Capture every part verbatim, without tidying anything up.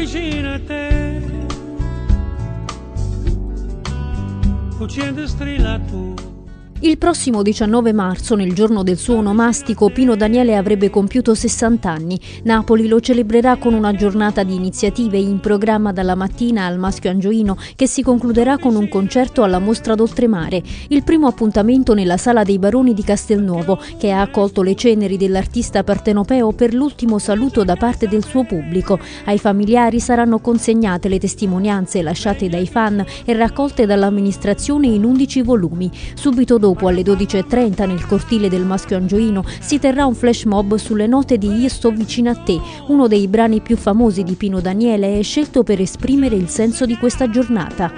vicino a te, cucendo strilla tu. Il prossimo diciannove marzo, nel giorno del suo onomastico, Pino Daniele avrebbe compiuto sessanta anni. Napoli lo celebrerà con una giornata di iniziative in programma dalla mattina al Maschio Angioino, che si concluderà con un concerto alla Mostra d'Oltremare. Il primo appuntamento nella Sala dei Baroni di Castelnuovo, che ha accolto le ceneri dell'artista partenopeo per l'ultimo saluto da parte del suo pubblico. Ai familiari saranno consegnate le testimonianze lasciate dai fan e raccolte dall'amministrazione in undici volumi. Subito dopo, Dopo, alle dodici e trenta, nel cortile del Maschio Angioino, si terrà un flash mob sulle note di Io sto vicino a te, uno dei brani più famosi di Pino Daniele, e scelto per esprimere il senso di questa giornata.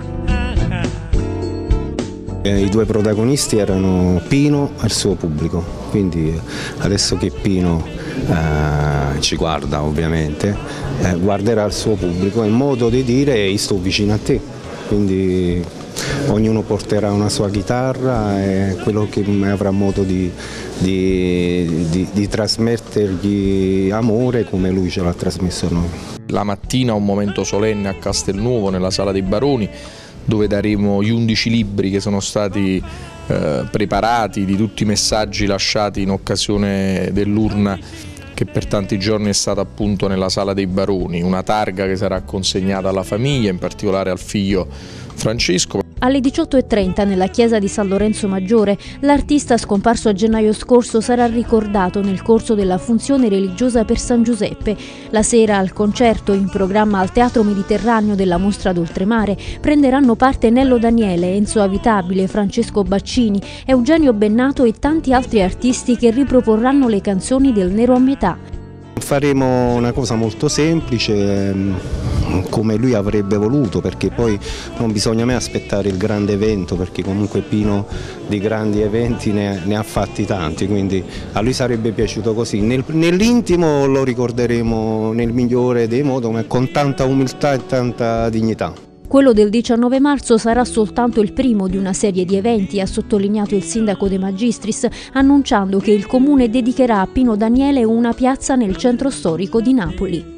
I due protagonisti erano Pino e il suo pubblico, quindi adesso che Pino eh, ci guarda ovviamente, eh, guarderà il suo pubblico, è il modo di dire io sto vicino a te, quindi ognuno porterà una sua chitarra e quello che avrà modo di, di, di, di trasmettergli amore come lui ce l'ha trasmesso a noi. La mattina un momento solenne a Castelnuovo nella Sala dei Baroni, dove daremo gli undici libri che sono stati eh, preparati, di tutti i messaggi lasciati in occasione dell'urna che per tanti giorni è stata appunto nella Sala dei Baroni, una targa che sarà consegnata alla famiglia, in particolare al figlio Francesco. Alle diciotto e trenta, nella chiesa di San Lorenzo Maggiore, l'artista scomparso a gennaio scorso sarà ricordato nel corso della funzione religiosa per San Giuseppe. La sera, al concerto in programma al Teatro Mediterraneo della Mostra d'Oltremare, prenderanno parte Nello Daniele, Enzo Avitabile, Francesco Baccini, Eugenio Bennato e tanti altri artisti che riproporranno le canzoni del Nero a metà. Faremo una cosa molto semplice, come lui avrebbe voluto, perché poi non bisogna mai aspettare il grande evento, perché comunque Pino di grandi eventi ne, ne ha fatti tanti, quindi a lui sarebbe piaciuto così. Nel, nell'intimo lo ricorderemo nel migliore dei modi, con tanta umiltà e tanta dignità. Quello del diciannove marzo sarà soltanto il primo di una serie di eventi, ha sottolineato il sindaco De Magistris, annunciando che il comune dedicherà a Pino Daniele una piazza nel centro storico di Napoli.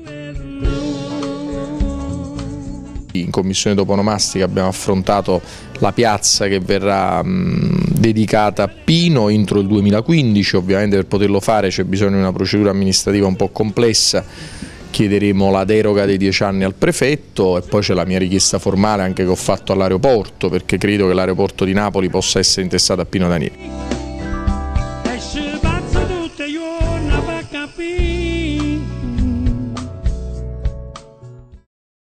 In commissione toponomastica abbiamo affrontato la piazza che verrà mh, dedicata a Pino entro il duemilaquindici, ovviamente per poterlo fare c'è bisogno di una procedura amministrativa un po' complessa. Chiederemo la deroga dei dieci anni al prefetto e poi c'è la mia richiesta formale anche che ho fatto all'aeroporto, perché credo che l'aeroporto di Napoli possa essere intestato a Pino Daniele.